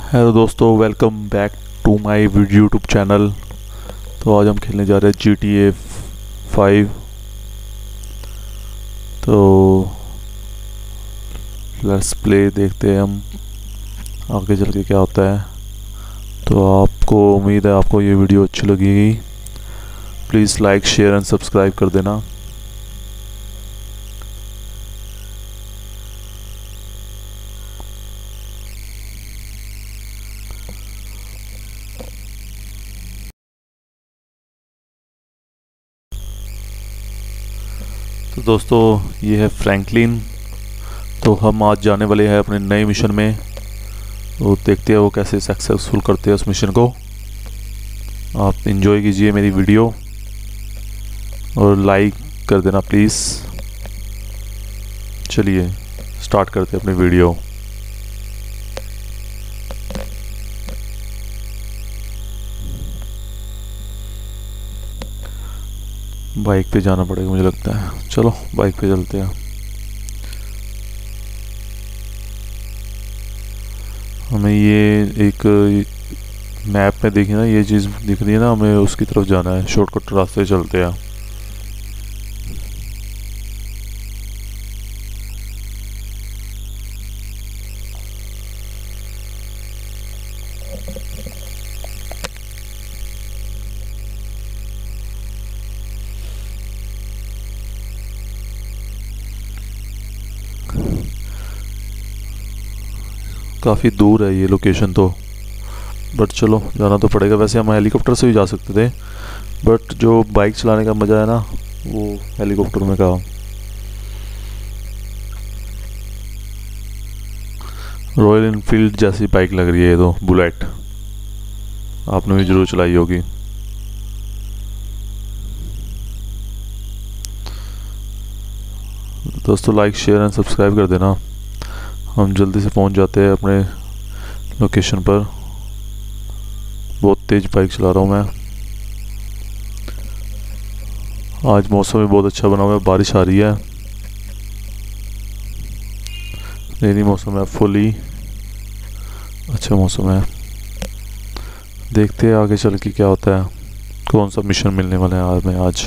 Hello दोस्तों, welcome back to my YouTube channel. तो आज हम खेलने जा रहे हैं GTA 5। तो लेट्स प्ले, देखते हैं हम आगे चल के क्या होता है। तो आपको उम्मीद है आपको ये वीडियो अच्छी लगेगी। Please like, share and subscribe कर देना। तो दोस्तों, ये है फ्रैंकलिन। तो हम आज जाने वाले हैं अपने नए मिशन में। तो देखते हैं वो कैसे सक्सेसफुल करते हैं उस मिशन को। आप इंजॉय कीजिए मेरी वीडियो और लाइक कर देना प्लीज़। चलिए स्टार्ट करते हैं अपनी वीडियो। बाइक पे जाना पड़ेगा मुझे लगता है। चलो बाइक पे चलते हैं। हमें ये एक मैप में देखी ना, ये चीज़ दिख रही है ना, हमें उसकी तरफ जाना है। शॉर्टकट रास्ते चलते हैं। काफ़ी दूर है ये लोकेशन तो, बट चलो जाना तो पड़ेगा। वैसे हम हेलीकॉप्टर से भी जा सकते थे, बट जो बाइक चलाने का मज़ा है ना, वो हेलीकॉप्टर में का। रॉयल इनफील्ड जैसी बाइक लग रही है ये तो, बुलेट। आपने भी ज़रूर चलाई होगी। दोस्तों लाइक, शेयर एंड सब्सक्राइब कर देना। हम जल्दी से पहुंच जाते हैं अपने लोकेशन पर। बहुत तेज़ बाइक चला रहा हूँ मैं। आज मौसम भी बहुत अच्छा बना हुआ है, बारिश आ रही है। रेनी मौसम है, फुली अच्छा मौसम है। देखते हैं आगे चल के क्या होता है, कौन सा मिशन मिलने वाला है हमें आज।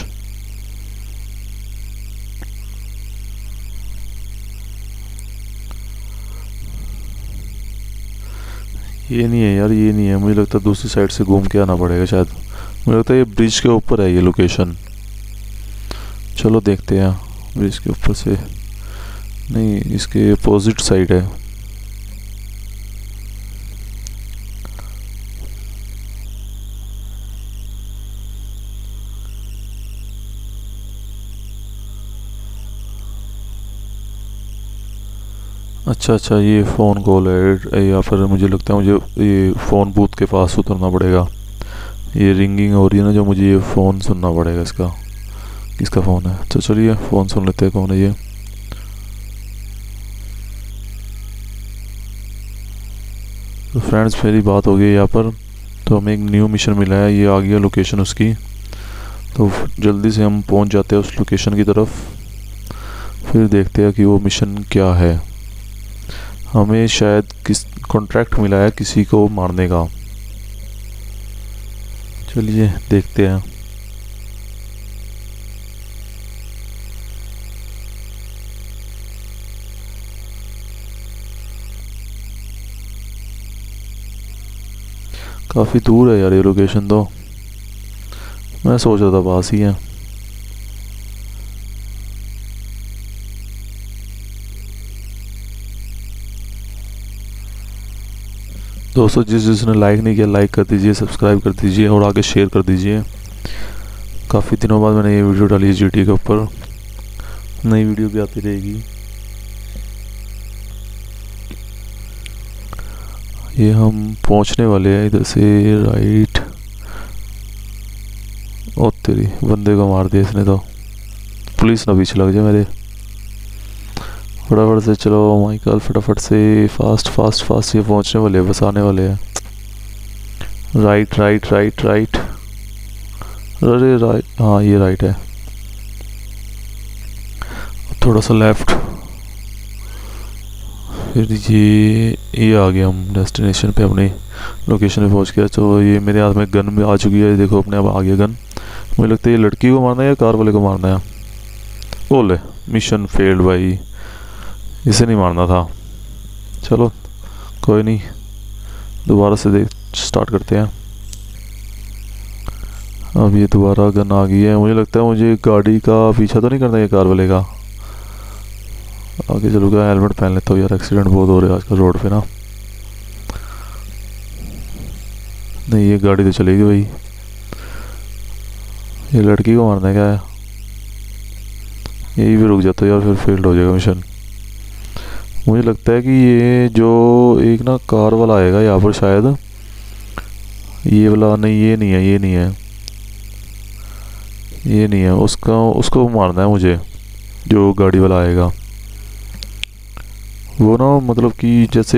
ये नहीं है यार, ये नहीं है। मुझे लगता है दूसरी साइड से घूम के आना पड़ेगा शायद। मुझे लगता है ये ब्रिज के ऊपर है ये लोकेशन। चलो देखते हैं। ब्रिज के ऊपर से नहीं, इसके अपोजिट साइड है। अच्छा अच्छा, ये फ़ोन कॉल है या फिर मुझे लगता है मुझे ये फ़ोन बूथ के पास उतरना पड़ेगा। ये रिंगिंग हो रही है ना, जो मुझे ये फ़ोन सुनना पड़ेगा इसका। किसका फ़ोन है? तो चलिए फ़ोन सुन लेते हैं, कौन है ये। तो फ्रेंड्स, मेरी बात हो गई यहाँ पर। तो हमें एक न्यू मिशन मिला है, ये आ गया लोकेशन उसकी। तो जल्दी से हम पहुँच जाते हैं उस लोकेशन की तरफ। फिर देखते हैं कि वो मिशन क्या है। हमें शायद किस कॉन्ट्रैक्ट मिला है किसी को मारने का। चलिए देखते हैं। काफ़ी दूर है यार ये लोकेशन तो। मैं सोच रहा था पास ही है। दोस्तों, जिसने लाइक नहीं किया, लाइक कर दीजिए, सब्सक्राइब कर दीजिए और आगे शेयर कर दीजिए। काफ़ी दिनों बाद मैंने ये वीडियो डाली है GTA के ऊपर। नई वीडियो भी आती रहेगी। ये हम पहुंचने वाले हैं इधर से राइट। ओ तेरी, बंदे को मार दिया इसने तो। पुलिस ना पीछे लग जाए मेरे। फटाफट से चलो माइकल, फटाफट से, फास्ट फास्ट फास्ट। ये पहुंचने वाले हैं, बस आने वाले हैं। Right right right right. अरे राइट, हाँ ये राइट है। थोड़ा सा लेफ्ट। फिर ये आ गया हम डेस्टिनेशन पे, अपनी लोकेशन पे पहुंच गया। तो ये मेरे हाथ में गन भी आ चुकी है, देखो अपने आप आ गया गन। मुझे लगता है ये लड़की को मारना है या कार वाले को मारना है। ओले, मिशन फेल्ड भाई, इसे नहीं मारना था। चलो कोई नहीं, दोबारा से देख स्टार्ट करते हैं। अब ये दोबारा गन आ गई है। मुझे लगता है मुझे गाड़ी का पीछा तो नहीं करना ये कार वाले का। आगे चलूँगा, हेलमेट पहन लेता हूँ यार, एक्सीडेंट बहुत हो रहे हैं आजकल रोड पे ना। नहीं ये गाड़ी तो चलेगी भाई। ये लड़की को मारना है क्या है, यही भी रुक जाता है यार, फिर फेल्ड हो जाएगा मिशन। मुझे लगता है कि ये जो एक ना कार वाला आएगा यहाँ पर शायद, ये वाला नहीं, ये नहीं है, ये नहीं है, ये नहीं है। उसको मारना है मुझे, जो गाड़ी वाला आएगा वो ना, मतलब कि जैसे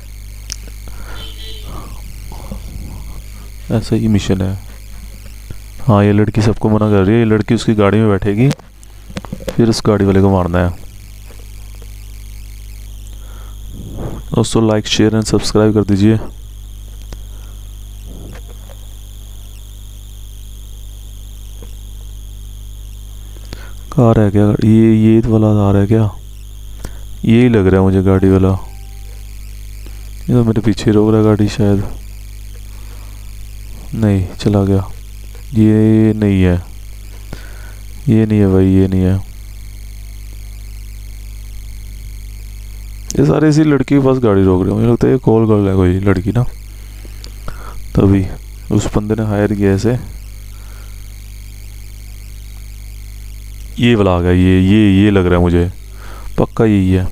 ऐसा ही मिशन है। हाँ ये लड़की सबको मना कर रही है, ये लड़की उसकी गाड़ी में बैठेगी, फिर उस गाड़ी वाले को मारना है। दोस्तों लाइक शेयर एंड सब्सक्राइब कर दीजिए। कार है क्या, ये वाला आ रहा है क्या, यही लग रहा है मुझे गाड़ी वाला। ये तो मेरे पीछे रोक रहा है गाड़ी शायद, नहीं चला गया। ये नहीं है, ये नहीं है भाई, ये नहीं है। ये सारे इसी लड़की के पास गाड़ी रोक रहे हैं। मुझे लगता है ये कॉल कर है कोई लड़की ना, तभी उस बंदे ने हायर किया ऐसे। ये वाला आ गया, ये लग रहा है मुझे, पक्का यही है।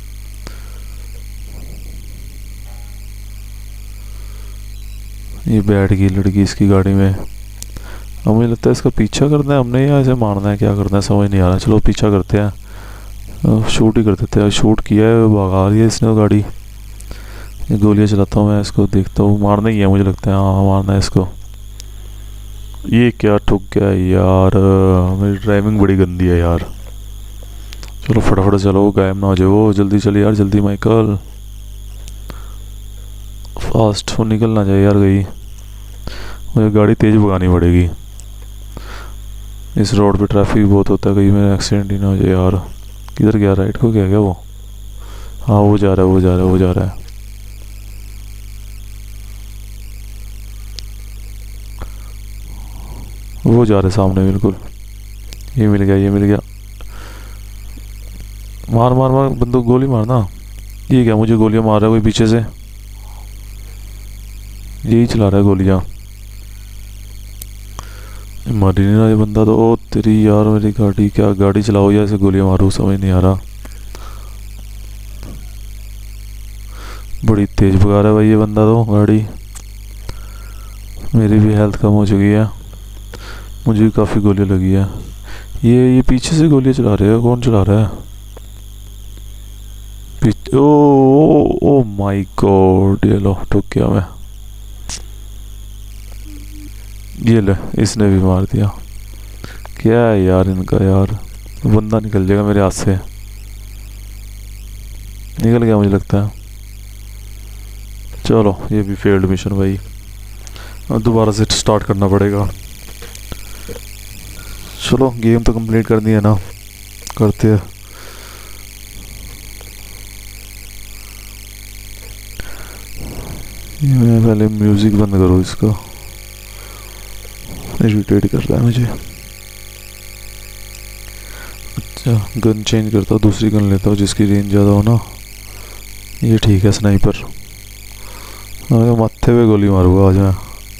ये बैठ गई लड़की इसकी गाड़ी में। अब मुझे लगता है इसका पीछा करना है हमने या ऐसे मारना है, क्या करना है समझ नहीं आ रहा। चलो पीछा करते हैं, शूट ही कर देते हैं। शूट किया है, भगा रही है इसने गाड़ी। ये गोलियां चलाता हूँ मैं, इसको देखता हूँ, मारना ही है मुझे लगता है। हाँ मारना है इसको। ये क्या ठुक गया यार, मेरी ड्राइविंग बड़ी गंदी है यार। चलो फटाफट चलो, गायब ना हो जाए वो। जल्दी चल यार, जल्दी माइकल, फास्ट वो निकल ना जाए यार कहीं। मुझे गाड़ी तेज़ भगानी पड़ेगी, इस रोड पे ट्रैफिक बहुत होता है, कहीं मेरा एक्सीडेंट ही ना हो जाए यार। किधर गया, राइट को गया क्या वो? हाँ वो जा रहा है, वो जा रहा है, वो जा रहा है। वो जा रहा है सामने बिल्कुल। ये मिल गया, ये मिल गया। मार मार मार, बंदूक गोली मारना। ये क्या मुझे गोलियां मार रहा है कोई पीछे से, यही चला रहा है गोलियां। मर ही नहीं रहा ये बंदा तो। ओ तेरी यार, मेरी गाड़ी, क्या गाड़ी चलाओ या ऐसे गोलियां मारो, समझ नहीं आ रहा। बड़ी तेज भगा रहा है भाई ये बंदा तो गाड़ी। मेरी भी हेल्थ कम हो चुकी है, मुझे भी काफ़ी गोलियां लगी है। ये पीछे से गोलियां चला रहे हैं, कौन चला रहा है पीछे? ओ माय गॉड, ये लो ठुक गया मैं। ये ले, इसने भी मार दिया। क्या है यार इनका यार, बंदा निकल जाएगा मेरे हाथ से। निकल गया मुझे लगता है। चलो ये भी फेल्ड मिशन भाई, अब दोबारा से स्टार्ट करना पड़ेगा। चलो गेम तो कंप्लीट करनी है ना, करते हैं। ये मैं पहले म्यूजिक बंद करूँ, इसका इरिटेट कर रहा है मुझे। अच्छा गन चेंज करता हूँ, दूसरी गन लेता हूँ जिसकी रेंज ज़्यादा हो ना। ये ठीक है, स्नाइपर। माथे पे गोली मारूंगा आज मैं।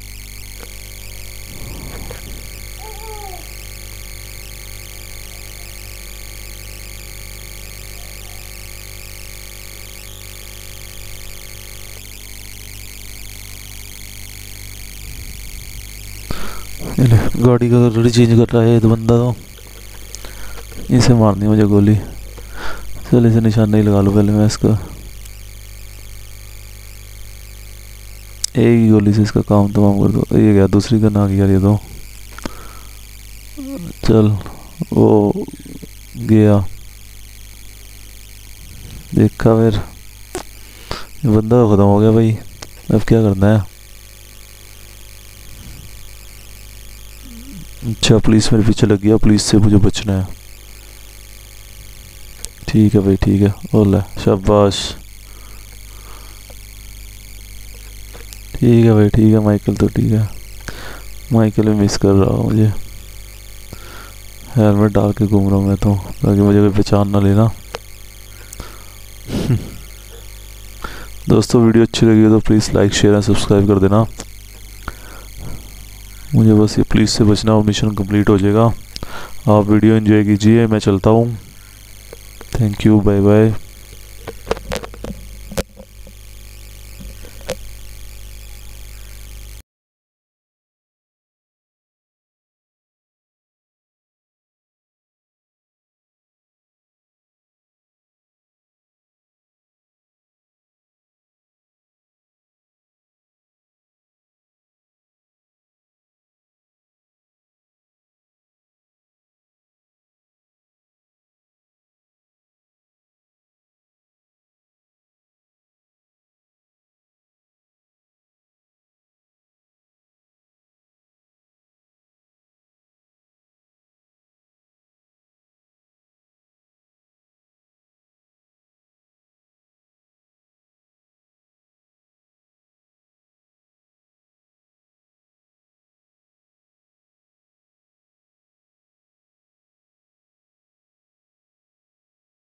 गाड़ी का कलर चेंज कर रहा है ये तो बंदा तो। इसे मारनी मुझे गोली। चल इसे निशाना ही लगा लो पहले मैं इसका। एक ही गोली से इसका काम तमाम कर दो। ये गया, दूसरी गन आ गई यार ये तो। चल वो गया, देखा फिर। ये बंदा ख़त्म हो गया भाई, अब क्या करना है। अच्छा पुलिस मेरे पीछे लग गया, पुलिस से मुझे बचना है। ठीक है भाई ठीक है, ओला शाबाश। ठीक है भाई ठीक है, माइकल तो ठीक है, माइकल भी मिस कर रहा हूँ मुझे। हेलमेट डाल के घूम रहा हूँ मैं तो, ताकि मुझे कोई पहचान ना लेना। दोस्तों वीडियो अच्छी लगी हो तो please like share and subscribe कर देना। मुझे बस ये पुलिस से बचना और मिशन कंप्लीट हो जाएगा। आप वीडियो एंजॉय कीजिए, मैं चलता हूँ। Thank you, bye bye.